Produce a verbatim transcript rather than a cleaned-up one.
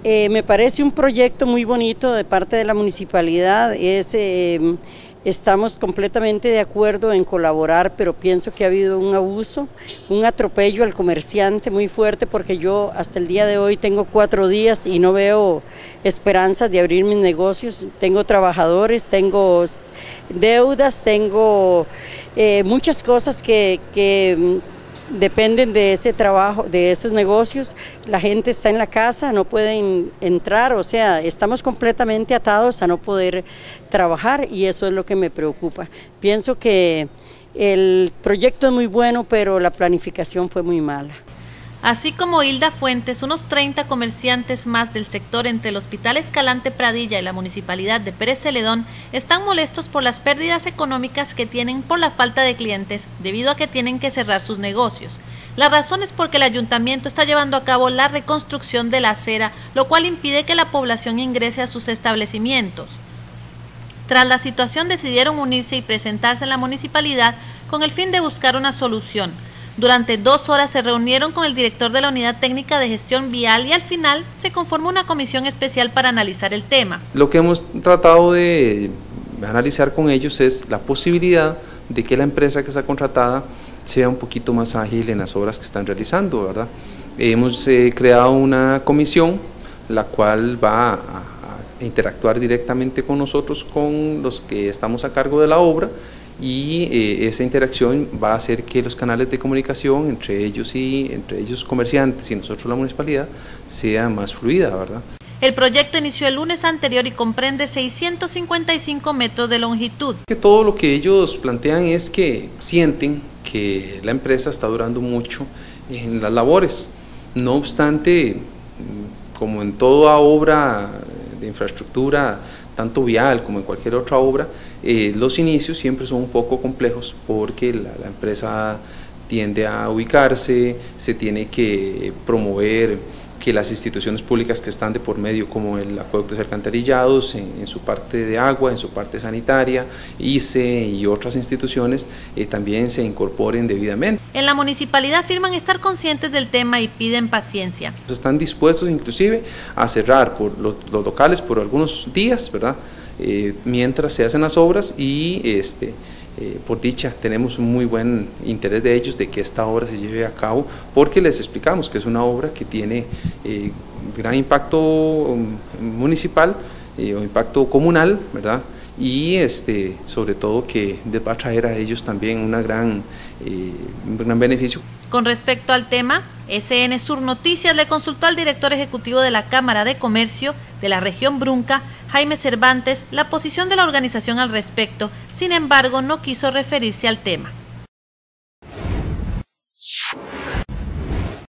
Eh, me parece un proyecto muy bonito de parte de la municipalidad, es, eh, estamos completamente de acuerdo en colaborar, pero pienso que ha habido un abuso, un atropello al comerciante muy fuerte, porque yo hasta el día de hoy tengo cuatro días y no veo esperanzas de abrir mis negocios, tengo trabajadores, tengo deudas, tengo eh, muchas cosas que... que dependen de ese trabajo, de esos negocios. La gente está en la casa, no pueden entrar, o sea, estamos completamente atados a no poder trabajar y eso es lo que me preocupa. Pienso que el proyecto es muy bueno, pero la planificación fue muy mala. Así como Hilda Fuentes, unos treinta comerciantes más del sector entre el Hospital Escalante Pradilla y la Municipalidad de Pérez Celedón están molestos por las pérdidas económicas que tienen por la falta de clientes debido a que tienen que cerrar sus negocios. La razón es porque el ayuntamiento está llevando a cabo la reconstrucción de la acera, lo cual impide que la población ingrese a sus establecimientos. Tras la situación decidieron unirse y presentarse en la municipalidad con el fin de buscar una solución. Durante dos horas se reunieron con el director de la Unidad Técnica de Gestión Vial y al final se conformó una comisión especial para analizar el tema. Lo que hemos tratado de analizar con ellos es la posibilidad de que la empresa que está contratada sea un poquito más ágil en las obras que están realizando, ¿verdad? Hemos eh, creado una comisión la cual va a, a interactuar directamente con nosotros, con los que estamos a cargo de la obra, y eh, esa interacción va a hacer que los canales de comunicación entre ellos y entre ellos comerciantes y nosotros la municipalidad sea más fluida, ¿verdad? El proyecto inició el lunes anterior y comprende seiscientos cincuenta y cinco metros de longitud. Que todo lo que ellos plantean es que sienten que la empresa está durando mucho en las labores. No obstante, como en toda obra de infraestructura, tanto vial como en cualquier otra obra, eh, los inicios siempre son un poco complejos porque la, la empresa tiende a ubicarse, se tiene que promover que las instituciones públicas que están de por medio, como el acueducto de alcantarillados, en, en su parte de agua, en su parte sanitaria, I C E y otras instituciones, eh, también se incorporen debidamente. En la municipalidad afirman estar conscientes del tema y piden paciencia. Están dispuestos inclusive a cerrar por los, los locales por algunos días, ¿verdad? Eh, mientras se hacen las obras y este, eh, por dicha tenemos un muy buen interés de ellos de que esta obra se lleve a cabo, porque les explicamos que es una obra que tiene eh, gran impacto um, municipal eh, o impacto comunal, ¿verdad? Y este, sobre todo que les va a traer a ellos también una gran, eh, un gran beneficio. Con respecto al tema, S N Sur Noticias le consultó al director ejecutivo de la Cámara de Comercio de la región Brunca, Jaime Cervantes, la posición de la organización al respecto, sin embargo no quiso referirse al tema.